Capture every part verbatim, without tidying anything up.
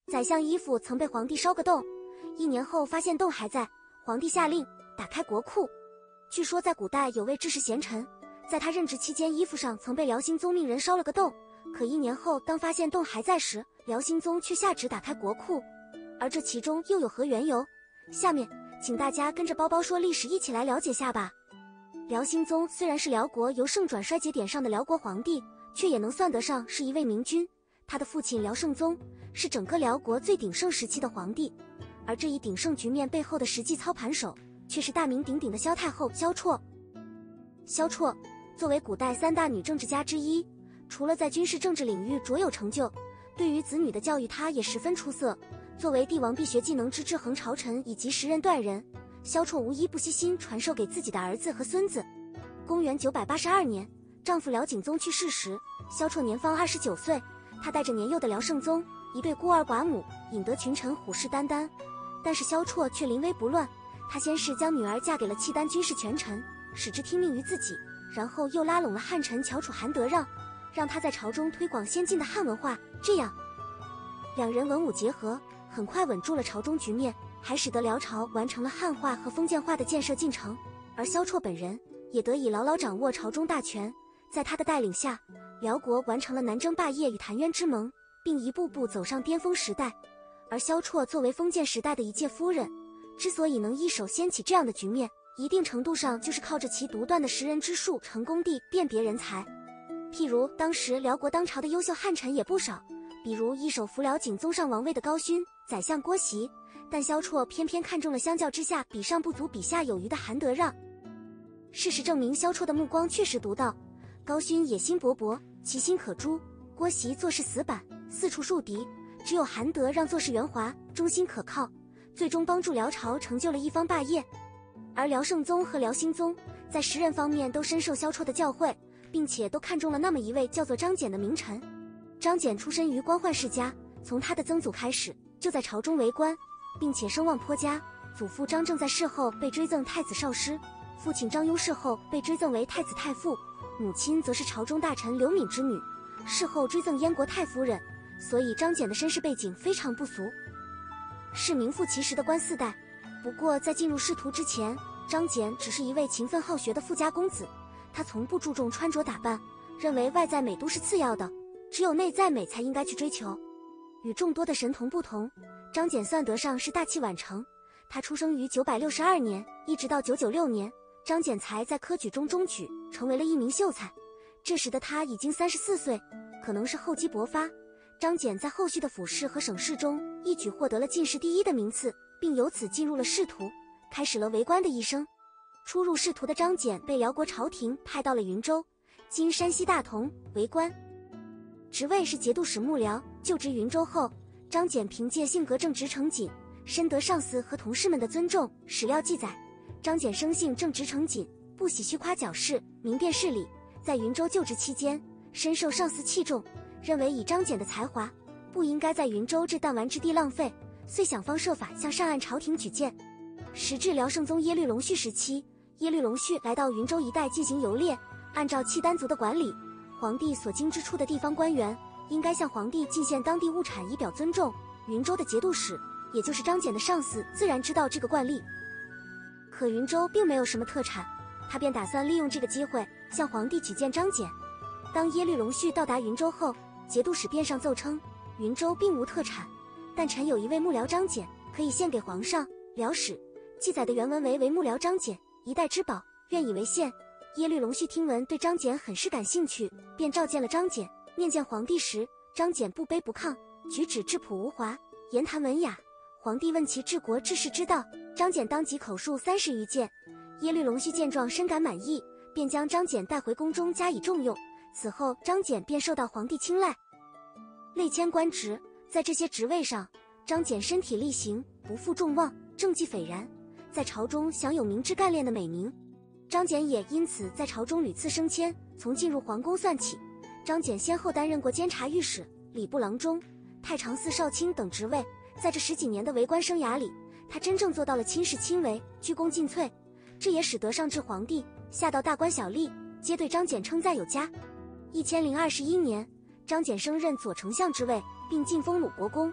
宰相衣服曾被皇帝烧个洞，一年后发现洞还在，皇帝下令打开国库。据说在古代有位知识贤臣，在他任职期间衣服上曾被辽兴宗命人烧了个洞，可一年后当发现洞还在时，辽兴宗却下旨打开国库，而这其中又有何缘由？下面请大家跟着包包说历史一起来了解下吧。辽兴宗虽然是辽国由盛转衰节点上的辽国皇帝，却也能算得上是一位明君。他的父亲辽圣宗是整个辽国最鼎盛时期的皇帝，而这一鼎盛局面背后的实际操盘手却是大名鼎鼎的萧太后萧绰。萧绰作为古代三大女政治家之一，除了在军事政治领域卓有成就，对于子女的教育她也十分出色。作为帝王必学技能之制衡朝臣以及识人断人，萧绰无一不悉心传授给自己的儿子和孙子。公元九百八十二年，丈夫辽景宗去世时，萧绰年方二十九岁，他带着年幼的辽圣宗，一对孤儿寡母，引得群臣虎视眈眈。但是萧绰却临危不乱，他先是将女儿嫁给了契丹军事权臣，使之听命于自己，然后又拉拢了汉臣翘楚韩德让，让他在朝中推广先进的汉文化，这样两人文武结合，很快稳住了朝中局面，还使得辽朝完成了汉化和封建化的建设进程。而萧绰本人也得以牢牢掌握朝中大权，在他的带领下，辽国完成了南征霸业与澶渊之盟，并一步步走上巅峰时代。而萧绰作为封建时代的一介夫人，之所以能一手掀起这样的局面，一定程度上就是靠着其独断的识人之术，成功地辨别人才。譬如当时辽国当朝的优秀汉臣也不少，比如一手扶辽景宗上王位的高勋、宰相郭袭，但萧绰偏偏看中了相较之下比上不足比下有余的韩德让。事实证明，萧绰的目光确实独到。高勋野心勃勃，其心可诛；郭袭做事死板，四处树敌；只有韩德让做事圆滑，忠心可靠，最终帮助辽朝成就了一方霸业。而辽圣宗和辽兴宗在识人方面都深受萧绰的教诲，并且都看中了那么一位叫做张謇的名臣。张謇出身于官宦世家，从他的曾祖开始就在朝中为官，并且声望颇佳。祖父张正在世后被追赠太子少师，父亲张雍世后被追赠为太子太傅，母亲则是朝中大臣刘敏之女，事后追赠燕国太夫人，所以张謇的身世背景非常不俗，是名副其实的官四代。不过在进入仕途之前，张謇只是一位勤奋好学的富家公子，他从不注重穿着打扮，认为外在美都是次要的，只有内在美才应该去追求。与众多的神童不同，张謇算得上是大器晚成。他出生于九百六十二年，一直到九九六年，张謇才在科举中中举，成为了一名秀才。这时的他已经三十四岁，可能是厚积薄发，张謇在后续的府试和省试中一举获得了进士第一的名次，并由此进入了仕途，开始了为官的一生。初入仕途的张謇被辽国朝廷派到了云州（今山西大同）为官，职位是节度使幕僚。就职云州后，张謇凭借性格正直诚谨，深得上司和同事们的尊重。史料记载，张謇生性正直诚谨，不喜虚夸矫饰，明辨事理。在云州就职期间，深受上司器重，认为以张謇的才华，不应该在云州这弹丸之地浪费，遂想方设法向上岸朝廷举荐。时至辽圣宗耶律隆绪时期，耶律隆绪来到云州一带进行游猎，按照契丹族的管理，皇帝所经之处的地方官员应该向皇帝进献当地物产以表尊重。云州的节度使，也就是张謇的上司，自然知道这个惯例。可云州并没有什么特产，他便打算利用这个机会向皇帝举荐张謇。当耶律隆绪到达云州后，节度使便上奏称，云州并无特产，但臣有一位幕僚张謇，可以献给皇上。辽史记载的原文为：为幕僚张謇，一代之宝，愿以为献。耶律隆绪听闻对张謇很是感兴趣，便召见了张謇。面见皇帝时，张謇不卑不亢，举止质朴无华，言谈文雅。皇帝问其治国治世之道，张謇当即口述三十余件。耶律隆绪见状深感满意，便将张謇带回宫中加以重用。此后张謇便受到皇帝青睐，累迁官职。在这些职位上，张謇身体力行，不负众望，政绩斐然，在朝中享有明知干练的美名。张謇也因此在朝中屡次升迁。从进入皇宫算起，张謇先后担任过监察御史、礼部郎中、太常寺少卿等职位。在这十几年的为官生涯里，他真正做到了亲事亲为，鞠躬尽瘁，这也使得上至皇帝，下到大官小吏，皆对张謇称赞有加。一千零二十一年，张謇升任左丞相之位，并晋封鲁国公。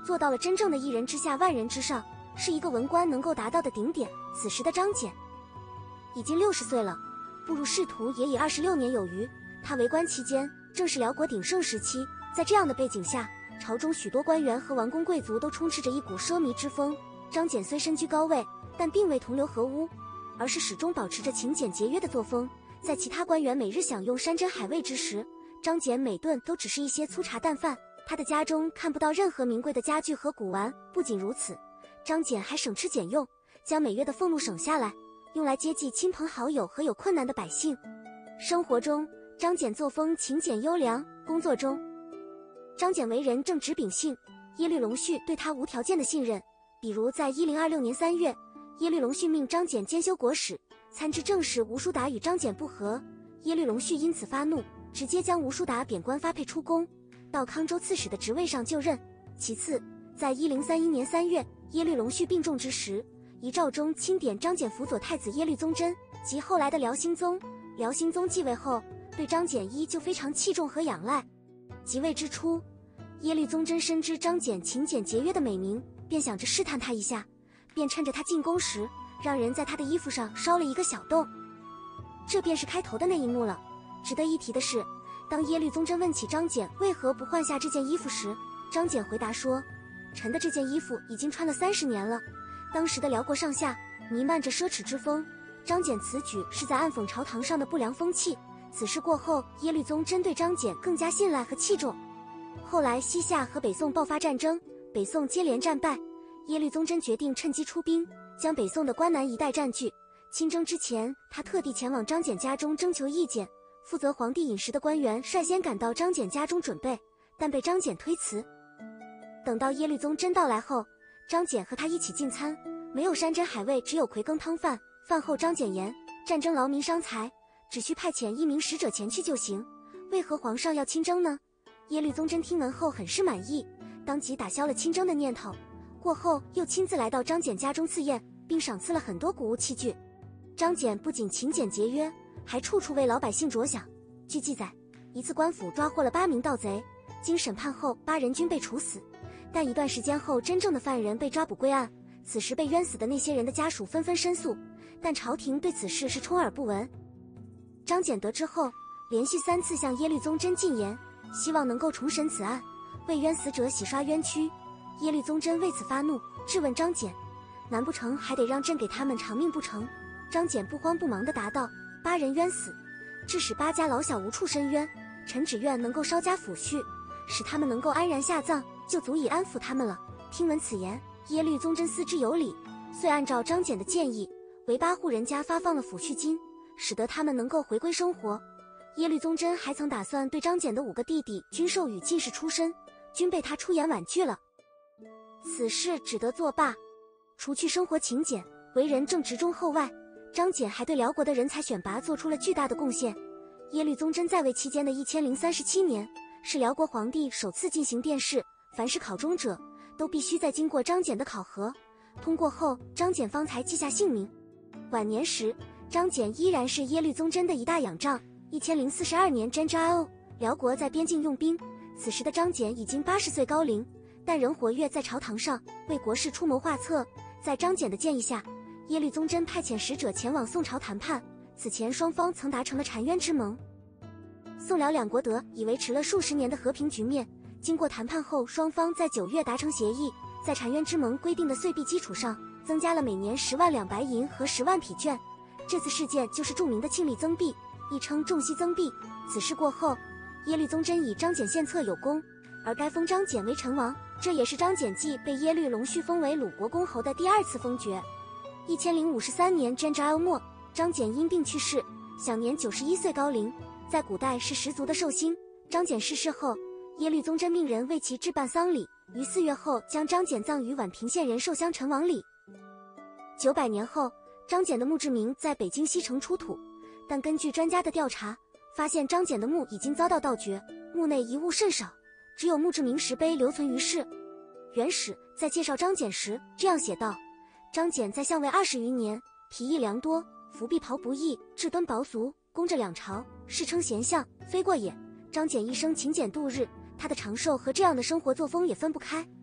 做到了真正的一人之下万人之上，是一个文官能够达到的顶点。此时的张謇已经六十岁了，步入仕途也已二十六年有余。他为官期间正是辽国鼎盛时期，在这样的背景下，朝中许多官员和王公贵族都充斥着一股奢靡之风。张謇虽身居高位，但并未同流合污，而是始终保持着勤俭节约的作风。在其他官员每日享用山珍海味之时，张謇每顿都只是一些粗茶淡饭。他的家中看不到任何名贵的家具和古玩。不仅如此，张謇还省吃俭用，将每月的俸禄省下来，用来接济亲朋好友和有困难的百姓。生活中，张謇作风勤俭优良；工作中，张謇为人正直秉性，耶律隆绪对他无条件的信任。比如在一零二六年三月，耶律隆绪命张謇兼修国史，参知政事吴叔达与张謇不和，耶律隆绪因此发怒，直接将吴叔达贬官发配出宫，到康州刺史的职位上就任。其次，在一零三一年三月，耶律隆绪病重之时，遗诏中钦点张謇辅佐太子耶律宗真及后来的辽兴宗。辽兴宗继位后，对张謇依旧非常器重和仰赖。即位之初，耶律宗真深知张謇勤俭节约的美名，便想着试探他一下，便趁着他进宫时，让人在他的衣服上烧了一个小洞。这便是开头的那一幕了。值得一提的是，当耶律宗真问起张謇为何不换下这件衣服时，张謇回答说：“臣的这件衣服已经穿了三十年了。”当时的辽国上下弥漫着奢侈之风，张謇此举是在暗讽朝堂上的不良风气。此事过后，耶律宗真对张謇更加信赖和器重。后来西夏和北宋爆发战争，北宋接连战败，耶律宗真决定趁机出兵，将北宋的关南一带占据。亲征之前，他特地前往张謇家中征求意见。负责皇帝饮食的官员率先赶到张謇家中准备，但被张謇推辞。等到耶律宗真到来后，张謇和他一起进餐，没有山珍海味，只有葵羹汤饭。饭后张謇言：“战争劳民伤财，只需派遣一名使者前去就行，为何皇上要亲征呢？”耶律宗真听闻后很是满意，当即打消了亲征的念头。过后又亲自来到张謇家中赐宴，并赏赐了很多古物器具。张謇不仅勤俭节约，还处处为老百姓着想。据记载，一次官府抓获了八名盗贼，经审判后，八人均被处死。但一段时间后，真正的犯人被抓捕归案。此时被冤死的那些人的家属纷纷申诉，但朝廷对此事是充耳不闻。张謇得知后，连续三次向耶律宗真进言，希望能够重审此案，为冤死者洗刷冤屈。耶律宗真为此发怒，质问张謇：“难不成还得让朕给他们偿命不成？”张謇不慌不忙地答道：“八人冤死，致使八家老小无处申冤，臣只愿能够稍加抚恤，使他们能够安然下葬，就足以安抚他们了。”听闻此言，耶律宗真思之有理，遂按照张謇的建议，为八户人家发放了抚恤金，使得他们能够回归生活。耶律宗真还曾打算对张謇的五个弟弟均授予进士出身，均被他出言婉拒了。此事只得作罢。除去生活勤俭、为人正直忠厚外，张謇还对辽国的人才选拔做出了巨大的贡献。耶律宗真在位期间的一千零三十七年，是辽国皇帝首次进行殿试，凡是考中者都必须再经过张謇的考核，通过后张謇方才记下姓名。晚年时，张謇依然是耶律宗真的一大仰仗。一千零四十二年 Genjao， 辽国在边境用兵，此时的张謇已经八十岁高龄，但仍活跃在朝堂上，为国事出谋划策。在张謇的建议下，耶律宗真派遣使者前往宋朝谈判，此前双方曾达成了澶渊之盟。宋辽两国得以维持了数十年的和平局面。经过谈判后，双方在九月达成协议，在澶渊之盟规定的岁币基础上，增加了每年十万两白银和十万匹绢。这次事件就是著名的庆历增币，亦称仲熙增币。此事过后，耶律宗真以张謇献策有功，而该封张謇为成王，这也是张謇继被耶律隆绪封为鲁国公侯的第二次封爵。一千零五十三年 Genjao 末，张謇因病去世，享年九十一岁高龄，在古代是十足的寿星。张謇逝世后，耶律宗真命人为其置办丧礼，于四月后将张謇葬于宛平县仁寿乡陈王里。九百年后，张謇的墓志铭在北京西城出土，但根据专家的调查，发现张謇的墓已经遭到盗掘，墓内遗物甚少，只有墓志铭石碑留存于世。元史在介绍张謇时这样写道：张謇在相位二十余年，体艺良多，服必袍不易，至敦薄俗，公着两朝，世称贤相，非过也。张謇一生勤俭度日，他的长寿和这样的生活作风也分不开。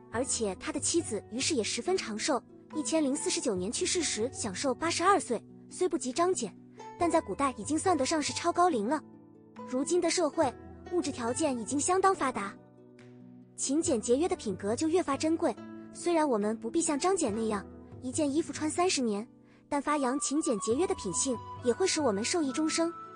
而且他的妻子于是也十分长寿，一千零四十九年去世时享寿八十二岁，虽不及张謇，但在古代已经算得上是超高龄了。如今的社会，物质条件已经相当发达，勤俭节约的品格就越发珍贵。虽然我们不必像张謇那样一件衣服穿三十年，但发扬勤俭节约的品性，也会使我们受益终生。